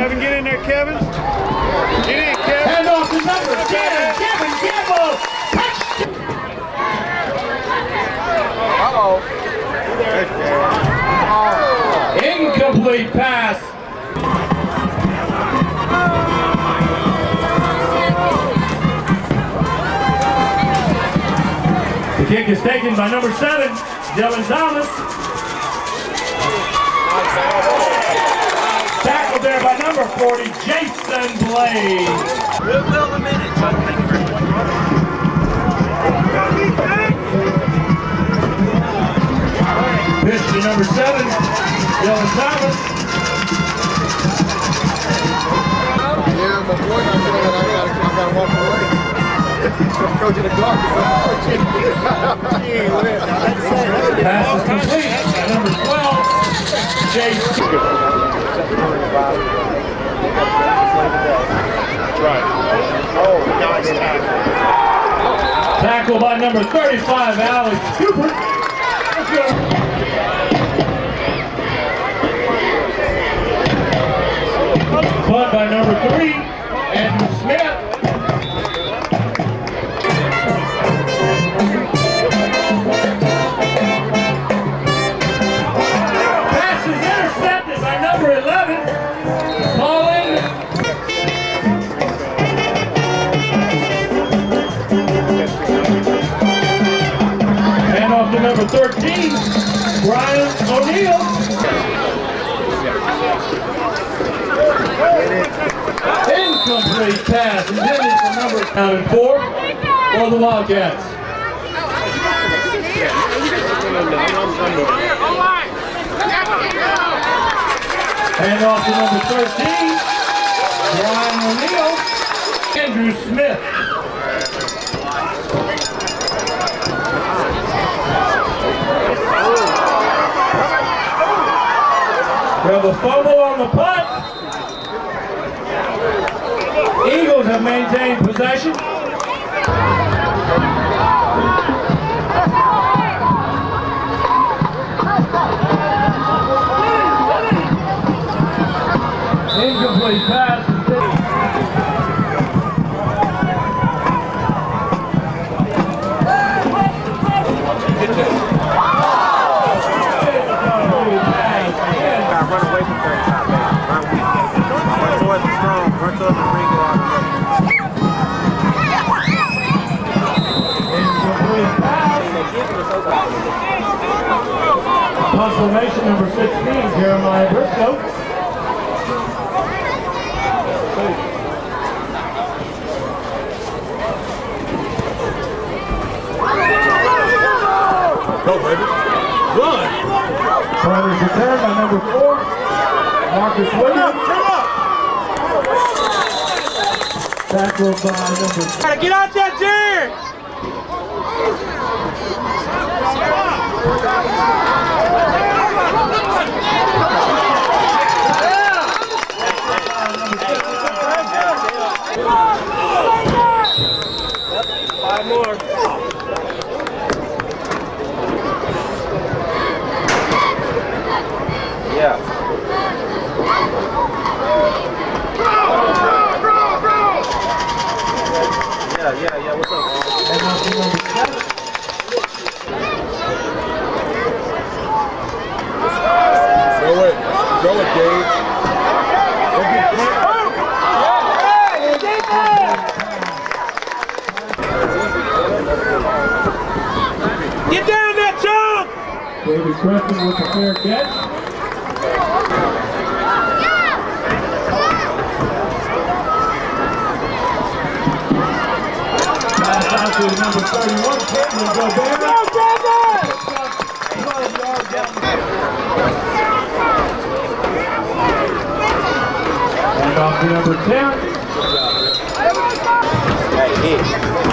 Kevin, get in there, Kevin. Get in, Kevin. Hand off to number 10, Kevin Campbell. Uh-oh. Incomplete pass. The kick is taken by number 7, Dylan Thomas. Tackled there by number 40, Jason Blade. Goodwill a minute, Chuck. Thank you very much. Pitch to number 7, Dylan Thomas. Yeah, my boy, I gotta walk away. Coach in the clock. Pass is complete by number 12, Jason. That's right. Oh, nice tackle. Tackle by number 35, Alex Cooper. Let's go. Punt by number 3, Andrew Smith. Pass is intercepted by number 11, Colin. Hand off to number 13, Brian O'Neill. Incomplete pass intended for number 4 for the Wildcats. Hand off to number 13, Brian O'Neill, Andrew Smith. We have a fumble on the punt. Eagles have maintained possession. Incomplete pass. Run away from third top, man. Run weak. Run towards the strong. Run towards the ring. Confirmation number 16, Jeremiah Briscoe. Go, baby. Run. Punt is returned by number 4, Marcus Williams. Turn up. Tackled by number 6. Gotta get out that chair! Five more. Yeah. Yeah, what's up? And on to number 7. Go it, Dave. Get down there, chump! David Preston with the fair catch. Pass out to number 31, Cameron Gobert. Go, Cameron! 12 yards down. And off to number 10. Hey, hit.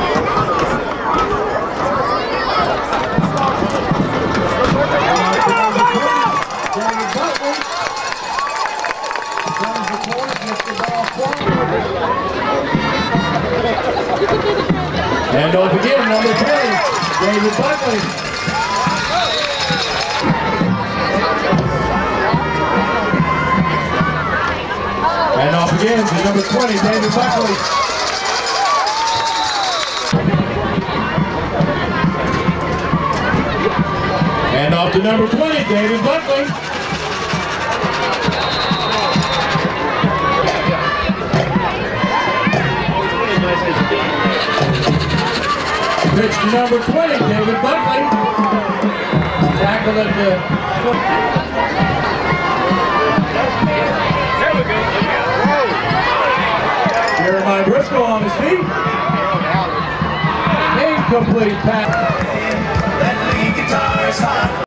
And don't forget, number 10, David Buckley. again to number 20, David Buckley. And off to number 20, David Buckley. Pitch to number 20, David Buckley. Tackle at the... Jeremiah Briscoe on his feet. Incomplete pass.